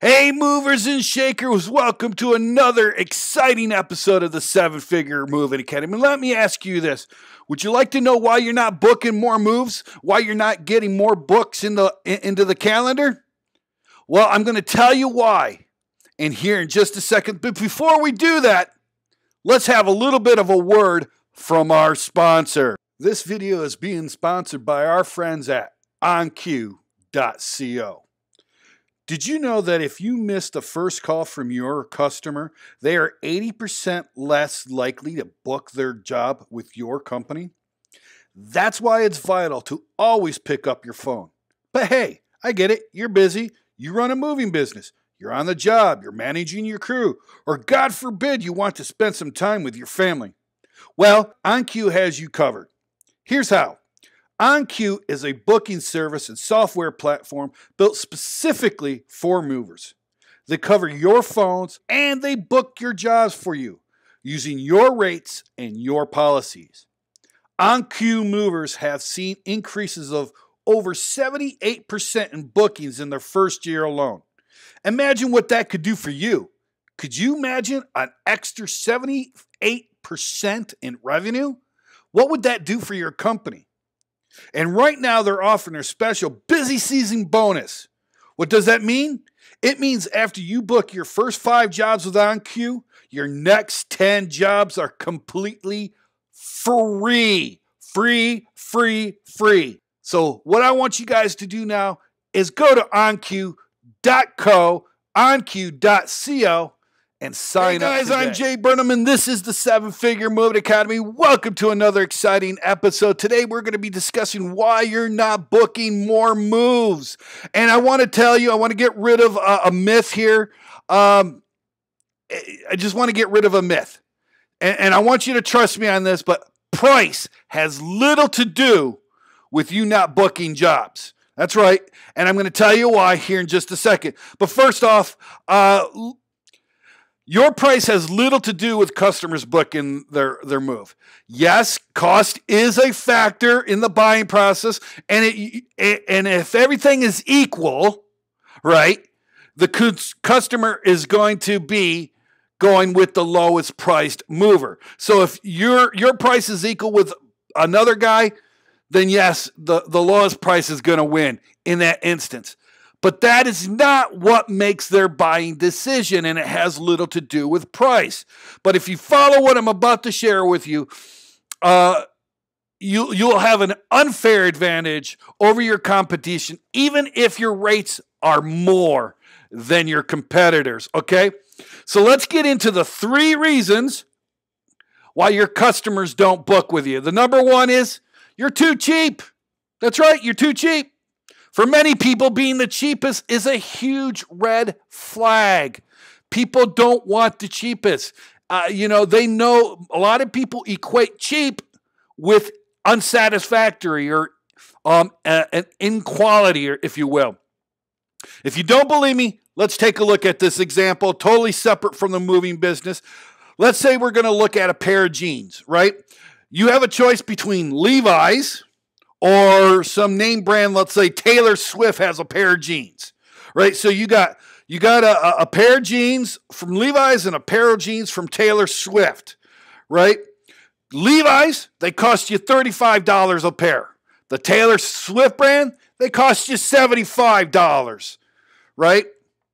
Hey, movers and shakers, welcome to another exciting episode of the Seven Figure Moving Academy. Let me ask you this. Would you like to know why you're not booking more moves? Why you're not getting more books into the calendar? Well, I'm going to tell you why and here in just a second. But before we do that, let's have a little bit of a word from our sponsor. This video is being sponsored by our friends at onq.co. Did you know that if you missed a first call from your customer, they are 80% less likely to book their job with your company? That's why it's vital to always pick up your phone. But hey, I get it. You're busy. You run a moving business. You're on the job. You're managing your crew. Or God forbid you want to spend some time with your family. Well, OnQ has you covered. Here's how. OnQ is a booking service and software platform built specifically for movers. They cover your phones and they book your jobs for you using your rates and your policies. OnQ movers have seen increases of over 78% in bookings in their first year alone. Imagine what that could do for you. Could you imagine an extra 78% in revenue? What would that do for your company? And right now, they're offering a special busy season bonus. What does that mean? It means after you book your first 5 jobs with OnQ, your next 10 jobs are completely free. Free. So what I want you guys to do now is go to onq.co, onq.co, and sign up today. I'm Jay Burnham, and this is the Seven Figure Moving Academy. Welcome to another exciting episode. Today, we're going to be discussing why you're not booking more moves. And I want to tell you, I want to get rid of a myth here. I just want to get rid of a myth. And I want you to trust me on this, but price has little to do with you not booking jobs. That's right. And I'm going to tell you why here in just a second. But first off, your price has little to do with customers booking their move. Yes, cost is a factor in the buying process, and if everything is equal, right, the customer is going to be going with the lowest priced mover. So if your price is equal with another guy, then yes, the lowest price is going to win in that instance. But that is not what makes their buying decision, and it has little to do with price. But if you follow what I'm about to share with you, you'll have an unfair advantage over your competition, even if your rates are more than your competitors, okay? So let's get into the 3 reasons why your customers don't book with you. The number 1 is you're too cheap. That's right, you're too cheap. For many people, being the cheapest is a huge red flag. People don't want the cheapest. They know a lot of people equate cheap with unsatisfactory or an inequality, if you will. If you don't believe me, let's take a look at this example, totally separate from the moving business. Let's say we're going to look at a pair of jeans, right? You have a choice between Levi's or some name brand. Let's say Taylor Swift has a pair of jeans, right? So you got a pair of jeans from Levi's and a pair of jeans from Taylor Swift, right? Levi's, they cost you $35 a pair. The Taylor Swift brand, they cost you $75, right?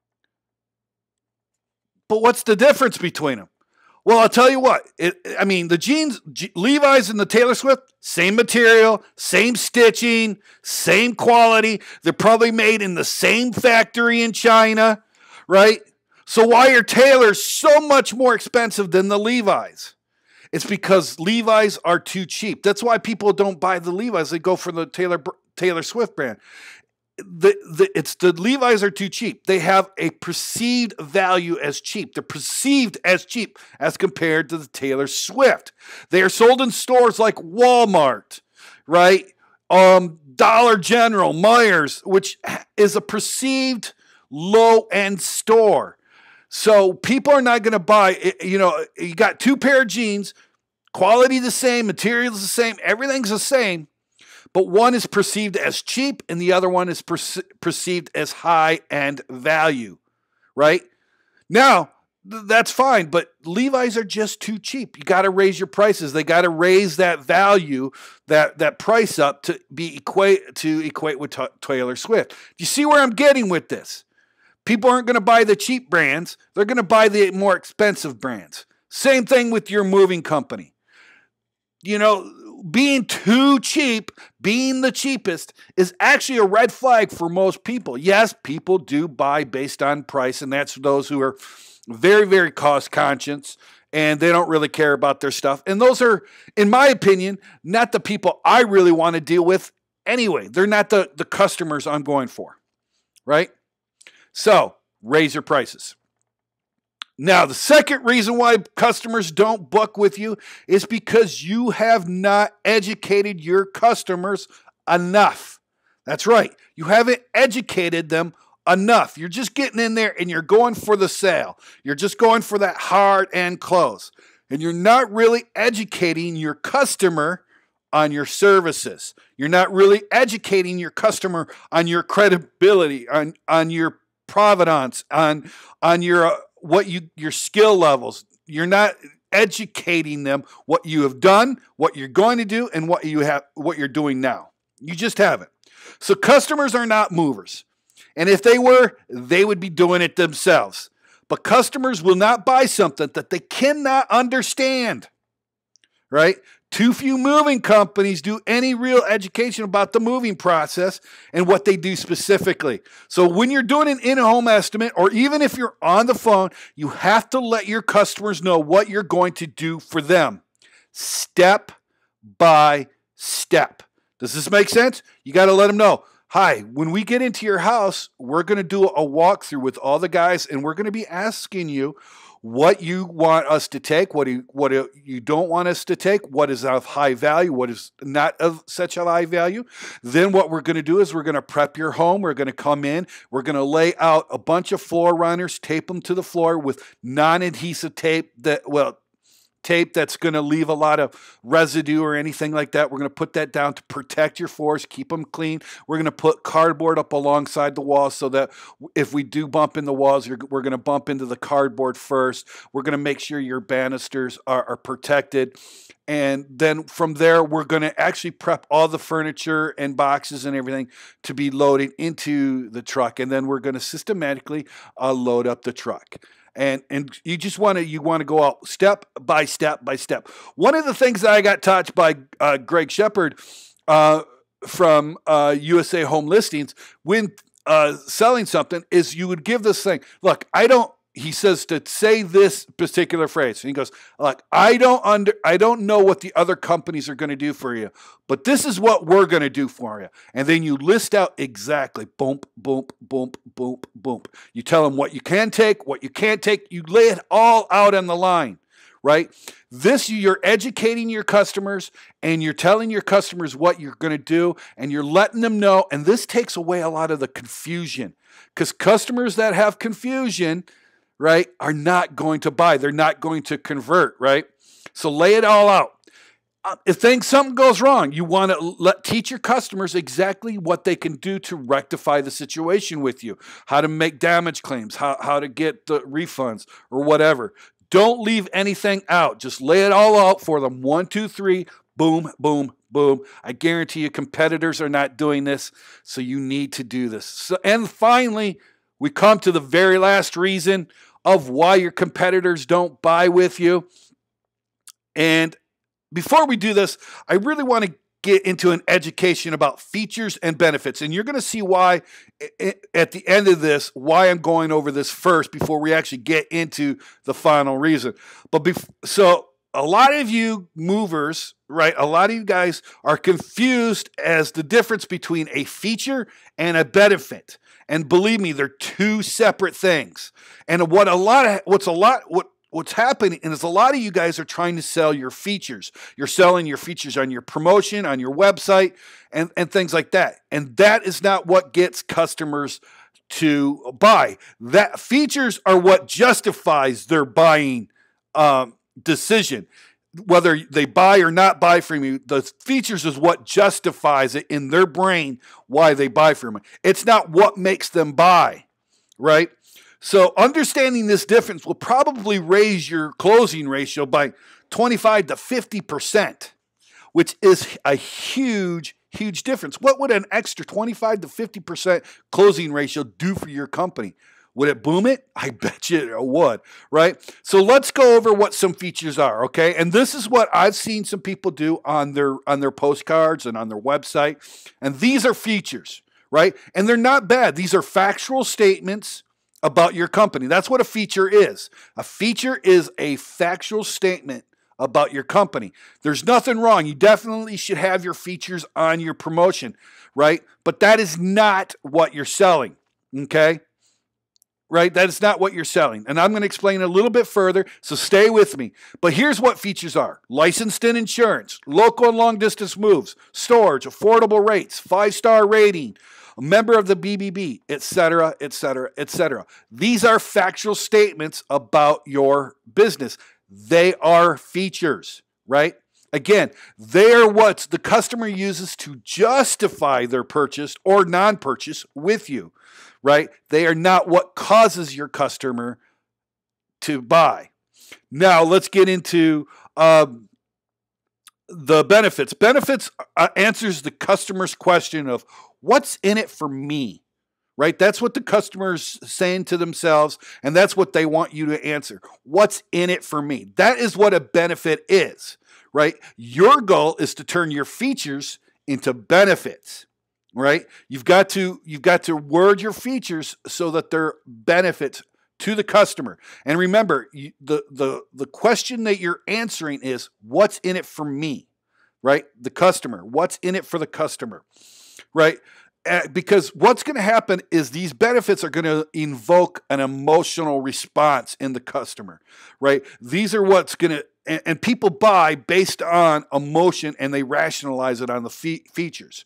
But what's the difference between them? Well, I'll tell you what. The jeans, Levi's and the Taylor Swift, same material, same stitching, same quality. They're probably made in the same factory in China, right? So why are Taylors so much more expensive than the Levi's? It's because Levi's are too cheap. That's why people don't buy the Levi's. They go for the Taylor Swift brand. The Levi's are too cheap. They have a perceived value as cheap. They're perceived as cheap as compared to the Taylor Swift. They are sold in stores like Walmart, right? Dollar General, Myers, which is a perceived low-end store. So people are not going to buy, you got 2 pair of jeans, quality the same, materials the same, everything's the same. But one is perceived as cheap and the other one is perceived as high-end value, right? Now, that's fine, but Levi's are just too cheap. You got to raise your prices. They got to raise that value, that price up to equate with Taylor Swift. Do you see where I'm getting with this? People aren't going to buy the cheap brands. They're going to buy the more expensive brands. Same thing with your moving company. You know, being too cheap, being the cheapest, is actually a red flag for most people. Yes, people do buy based on price, and that's those who are very, very cost conscious, and they don't really care about their stuff. And those are, in my opinion, not the people I really want to deal with anyway. They're not the customers I'm going for, right? So, raise your prices. Now, the second reason why customers don't book with you is because you have not educated your customers enough. That's right. You haven't educated them enough. You're just getting in there and you're going for the sale. You're just going for that hard end close. And you're not really educating your customer on your services. You're not really educating your customer on your credibility, on your provenance, on your your skill levels. You're not educating them what you have done, what you're going to do, and what you're doing now. You just haven't. So customers are not movers. And if they were, they would be doing it themselves. But customers will not buy something that they cannot understand, right? Too few moving companies do any real education about the moving process and what they do specifically. So when you're doing an in-home estimate, or even if you're on the phone, you have to let your customers know what you're going to do for them, step by step. Does this make sense? You got to let them know. Hi, when we get into your house, we're going to do a walkthrough with all the guys, and we're going to be asking you what you want us to take, what you don't want us to take, what is of high value, what is not of such a high value. Then what we're going to do is we're going to prep your home. We're going to come in. We're going to lay out a bunch of floor runners, tape them to the floor with non-adhesive tape tape that's going to leave a lot of residue or anything like that. We're going to put that down to protect your floors, keep them clean. We're going to put cardboard up alongside the walls so that if we do bump in the walls, we're going to bump into the cardboard first. We're going to make sure your banisters are protected. And then from there, we're going to actually prep all the furniture and boxes and everything to be loaded into the truck. And then we're going to systematically load up the truck. And you just want to go out step by step by step. One of the things that I got taught by Greg Shepard from USA Home Listings when selling something is you would give this thing. Look, he says to say this particular phrase. And he goes, look, I don't know what the other companies are going to do for you, but this is what we're going to do for you. And then you list out exactly, boom, boom, boom, boom, boom. You tell them what you can take, what you can't take. You lay it all out on the line, right? You're educating your customers and you're telling your customers what you're going to do and you're letting them know. And this takes away a lot of the confusion because customers that have confusion, right, are not going to buy. They're not going to convert, right? So lay it all out. If something goes wrong, you want to teach your customers exactly what they can do to rectify the situation with you, how to make damage claims, how to get the refunds or whatever. Don't leave anything out. Just lay it all out for them. 1, 2, 3, boom, boom, boom. I guarantee you competitors are not doing this, so you need to do this. And finally, we come to the very last reason of why your competitors don't buy with you. And before we do this, I really want to get into an education about features and benefits. And you're going to see why at the end of this, why I'm going over this first before we actually get into the final reason. So a lot of you movers, right, a lot of you guys are confused as the difference between a feature and a benefit. And believe me, they're two separate things. And what's happening is a lot of you guys are trying to sell your features. You're selling your features on your promotion, on your website, and things like that. And that is not what gets customers to buy. That features are what justifies their buying decision. Whether they buy or not buy from you, the features is what justifies it in their brain why they buy from you. It's not what makes them buy, right? So understanding this difference will probably raise your closing ratio by 25 to 50%, which is a huge, huge difference. What would an extra 25 to 50% closing ratio do for your company? Would it boom it? I bet you it would, right? So let's go over what some features are, okay? And this is what I've seen some people do on their postcards and on their website. And these are features, right? And they're not bad. These are factual statements about your company. That's what a feature is. A feature is a factual statement about your company. There's nothing wrong. You definitely should have your features on your promotion, right? But that is not what you're selling, okay? Right? That is not what you're selling. And I'm going to explain a little bit further, so stay with me. But here's what features are. Licensed in insurance, local and long distance moves, storage, affordable rates, 5-star rating, a member of the BBB, etc., etc., etc. These are factual statements about your business. They are features, right? Again, they are what the customer uses to justify their purchase or non-purchase with you, right? They are not what causes your customer to buy. Now, let's get into the benefits. Benefits answers the customer's question of what's in it for me, right? That's what the customer's saying to themselves, and that's what they want you to answer. What's in it for me? That is what a benefit is, right? Your goal is to turn your features into benefits, right? You've got to word your features so that they're benefits to the customer. And remember, the question that you're answering is what's in it for me, right? The customer. What's in it for the customer, right? Because what's going to happen is these benefits are going to invoke an emotional response in the customer, right? These are what's going to, and people buy based on emotion and they rationalize it on the features.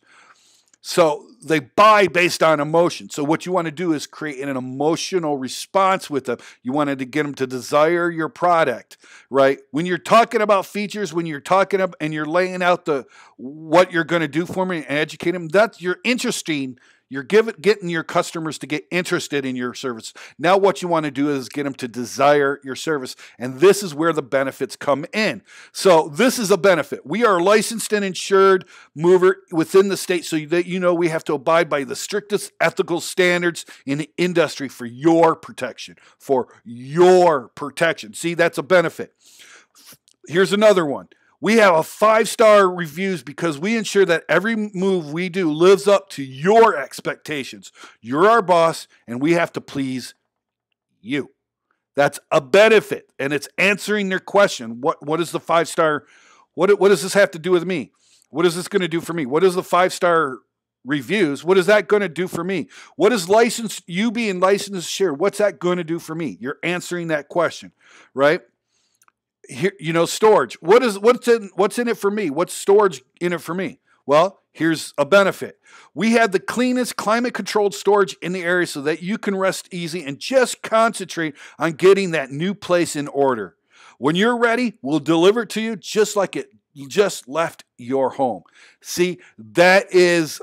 So they buy based on emotion. So what you want to do is create an emotional response with them. You wanted to get them to desire your product, right? When you're talking about features, when you're talking about and you're laying out what you're going to do for me and educate them, that's you're interesting. You're getting your customers to get interested in your service. Now what you want to do is get them to desire your service. And this is where the benefits come in. So this is a benefit. We are a licensed and insured mover within the state so that you know we have to abide by the strictest ethical standards in the industry for your protection. For your protection. See, that's a benefit. Here's another one. We have a 5-star reviews because we ensure that every move we do lives up to your expectations. You're our boss, and we have to please you. That's a benefit, and it's answering their question. What is the 5-star? What does this have to do with me? What is this going to do for me? What is the 5-star reviews? What is that going to do for me? What is you being licensed shared? What's that going to do for me? You're answering that question, right? Here, storage. What's in it for me? What's storage in it for me? Well, here's a benefit. We have the cleanest climate-controlled storage in the area so that you can rest easy and just concentrate on getting that new place in order. When you're ready, we'll deliver it to you just like it just left your home. See, that is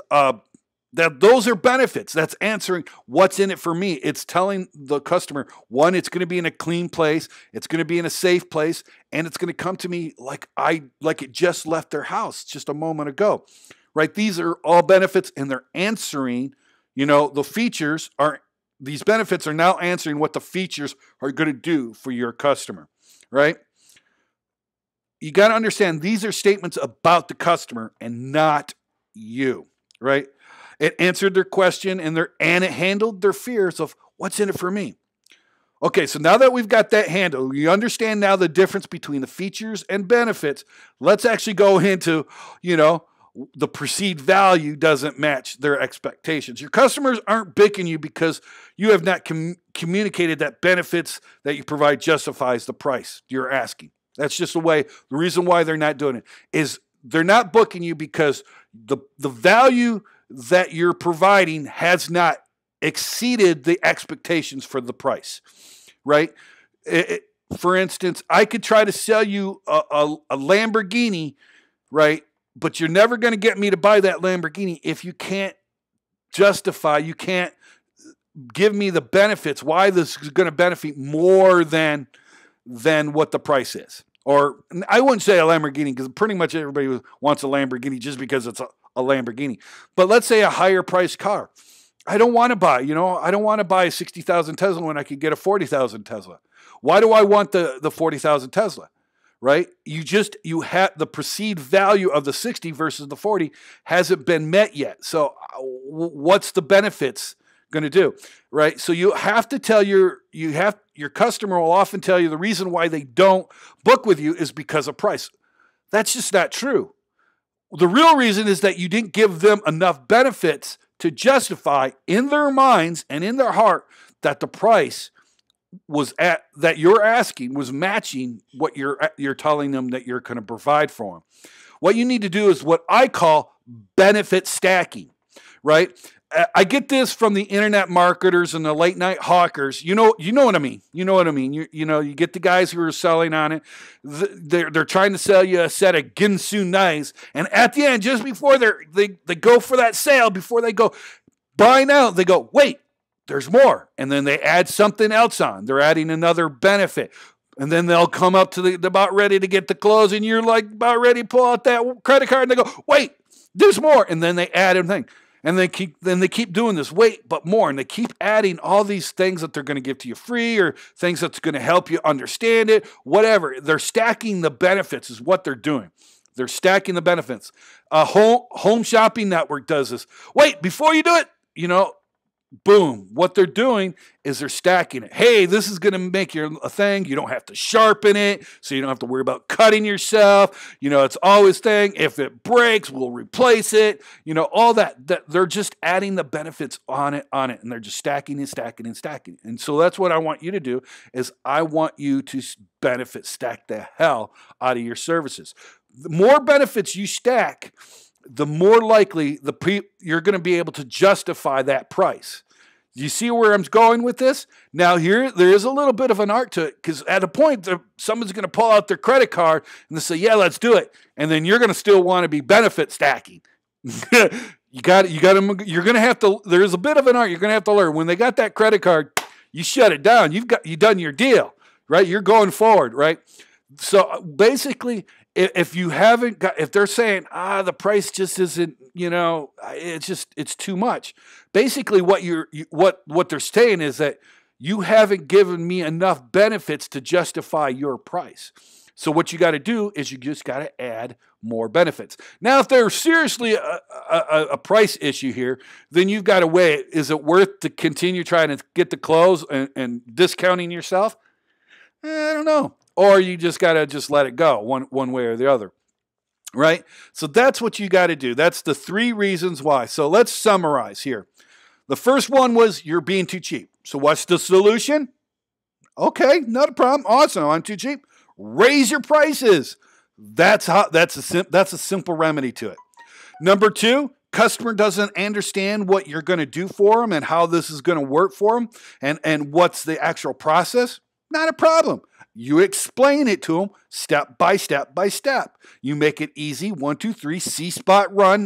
those are benefits. That's answering what's in it for me. It's telling the customer, one, it's going to be in a clean place, it's going to be in a safe place, and it's going to come to me like it just left their house just a moment ago. Right? These are all benefits, and they're answering, the features are, these benefits are now answering what the features are going to do for your customer. Right? You got to understand these are statements about the customer and not you. Right? It answered their question and it handled their fears of what's in it for me. Okay, so now that we've got that handled, you understand now the difference between the features and benefits. Let's actually go into, the perceived value doesn't match their expectations. Your customers aren't picking you because you have not communicated that benefits that you provide justifies the price you're asking. That's just the reason why they're not doing it is they're not booking you because the value that you're providing has not exceeded the expectations for the price, right? For instance, I could try to sell you a Lamborghini, right? But you're never going to get me to buy that Lamborghini if you can't justify, you can't give me the benefits, why this is going to benefit more than what the price is. Or I wouldn't say a Lamborghini, because pretty much everybody wants a Lamborghini just because it's a Lamborghini. But let's say a higher priced car. I don't want to buy, I don't want to buy a 60,000 Tesla when I could get a 40,000 Tesla. Why do I want the 40,000 Tesla? Right? You have the perceived value of the 60 versus the 40 hasn't been met yet. So what's the benefits going to do? Right? So you have to tell your customer will often tell you the reason why they don't book with you is because of price. That's just not true. The real reason is that you didn't give them enough benefits to justify in their minds and in their heart that the price that you're asking was matching what you're telling them that you're going to provide for them. What you need to do is what I call benefit stacking, right? I get this from the internet marketers and the late night hawkers. You know what I mean. You know what I mean. You get the guys who are selling on it. They're trying to sell you a set of Ginsu knives, and at the end, just before they go for that sale, before they go buy now, they go, wait, there's more, and then they add something else on. They're adding another benefit. And then they'll come up to the about ready to get the close, and you're like about ready to pull out that credit card, and they go, wait, there's more, and then they add a thing. And they keep doing this, wait, but more. And they keep adding all these things that they're going to give to you free or things that's going to help you understand it, whatever. They're stacking the benefits is what they're doing. They're stacking the benefits. Home Shopping Network does this. Wait, before you do it, boom. What they're doing is they're stacking it. Hey, this is going to make your a thing. You don't have to sharpen it, so you don't have to worry about cutting yourself. It's always thing. If it breaks, we'll replace it. All that they're just adding the benefits on it, and they're just stacking and stacking and stacking. And so that's what I want you to do is I want you to benefit stack the hell out of your services. The more benefits you stack, the more likely you're going to be able to justify that price. You see where I'm going with this? Now there is a little bit of an art to it, because at a point someone's going to pull out their credit card and they say, yeah, let's do it. And then you're going to still want to be benefit stacking. You're going to have to, there's a bit of an art you're going to have to learn. When they got that credit card, you shut it down. You've done your deal, right? You're going forward, right? So basically, if they're saying, the price just isn't, it's too much. Basically what they're saying is that you haven't given me enough benefits to justify your price. So what you got to do is you just got to add more benefits. Now, if there's seriously a price issue here, then you've got to weigh it. Is it worth to continue trying to get the close and discounting yourself? I don't know. Or you just got to just let it go one way or the other, right? So that's what you got to do. That's the 3 reasons why. So let's summarize here. The first one was you're being too cheap. So what's the solution? Okay, not a problem. Awesome, I'm too cheap. Raise your prices. That's a simple remedy to it. Number 2, customer doesn't understand what you're going to do for them and how this is going to work for them and what's the actual process. Not a problem. You explain it to them step by step by step. You make it easy. 1, 2, 3, C-spot run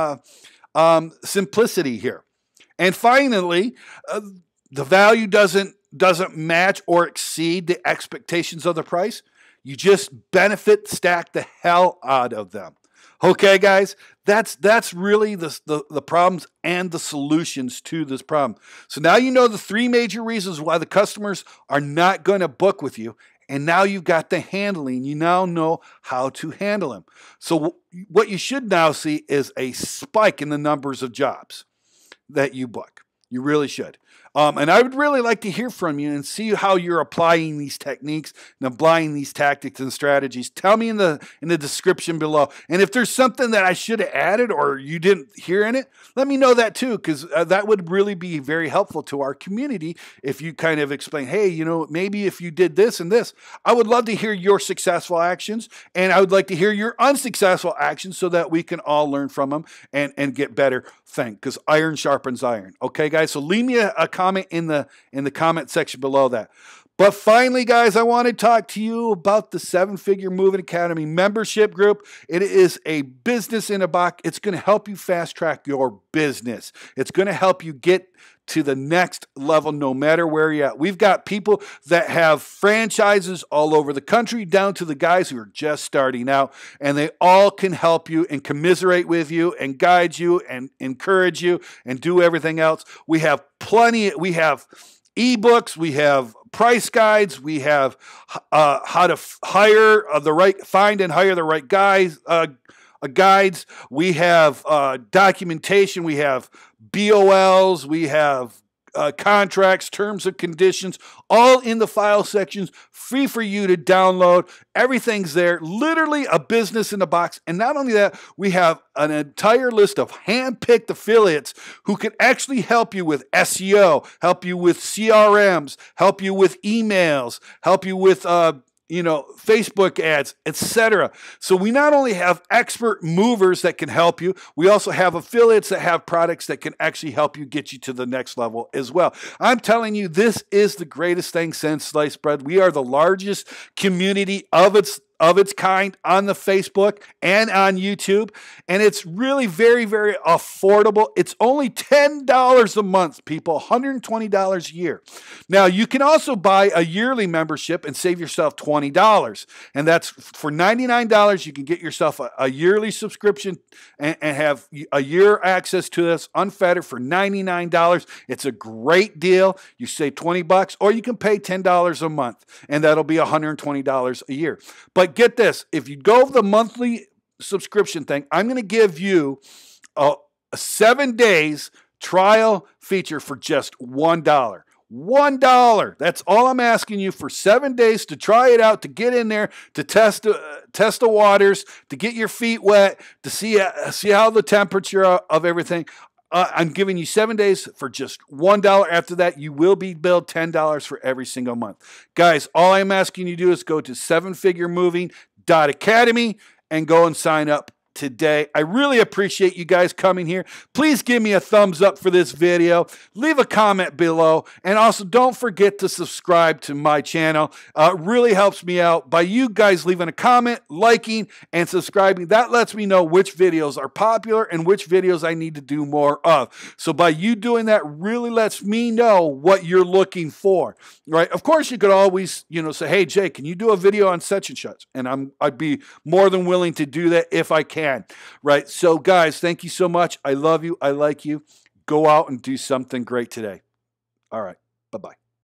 simplicity here. And finally, the value doesn't match or exceed the expectations of the price. You just benefit stack the hell out of them. Okay, guys, that's really the problems and the solutions to this problem. So now you know the 3 major reasons why the customers are not going to book with you. And now you've got the handling. You now know how to handle them. So what you should now see is a spike in the numbers of jobs that you book. You really should. And I would really like to hear from you and see how you're applying these techniques and applying these tactics and strategies. Tell me in the description below. And if there's something that I should have added or you didn't hear in it, let me know that too, because that would really be very helpful to our community if you kind of explain, hey, maybe if you did this and this. I would love to hear your successful actions, and I would like to hear your unsuccessful actions so that we can all learn from them and get better. Because iron sharpens iron. Okay, guys? So leave me a comment in the comment section below that. But finally, guys, I want to talk to you about the 7-Figure Moving Academy membership group. It is a business in a box. It's going to help you fast track your business. It's going to help you get to the next level no matter where you're at. We've got people that have franchises all over the country down to the guys who are just starting out, and they all can help you and commiserate with you and guide you and encourage you and do everything else. We have plenty. We have ebooks, we have price guides, we have how to find and hire the right guys, guides. We have documentation. We have BOLs. We have contracts, terms and conditions, all in the file sections, free for you to download. Everything's there, literally a business in a box. And not only that, we have an entire list of hand-picked affiliates who can actually help you with SEO, help you with CRMs, help you with emails, help you with Facebook ads, etc. So we not only have expert movers that can help you, we also have affiliates that have products that can actually help you get you to the next level as well. I'm telling you, this is the greatest thing since sliced bread. We are the largest community of its kind on the Facebook and on YouTube. And it's really very, very affordable. It's only $10 a month, people, $120 a year. Now, you can also buy a yearly membership and save yourself $20. And that's for $99. You can get yourself a yearly subscription and have a year access to this unfettered for $99. It's a great deal. You save $20, or you can pay $10 a month, and that'll be $120 a year. But get this, if you go the monthly subscription thing, I'm going to give you a 7 days trial feature for just $1. $1. That's all I'm asking you, for 7 days to try it out, to get in there, to test the waters, to get your feet wet, to see how the temperature of everything. I'm giving you 7 days for just $1. After that, you will be billed $10 for every single month. Guys, all I'm asking you to do is go to sevenfiguremoving.academy and go and sign up today. I really appreciate you guys coming here. Please give me a thumbs up for this video. Leave a comment below. And also don't forget to subscribe to my channel. It really helps me out by you guys leaving a comment, liking, and subscribing. That lets me know which videos are popular and which videos I need to do more of. So by you doing that really lets me know what you're looking for, right? Of course, you could always, say, hey, Jay, can you do a video on such and such? And I'd be more than willing to do that if I can. Right? So guys, thank you so much. I love you. I like you. Go out and do something great today. All right. Bye-bye.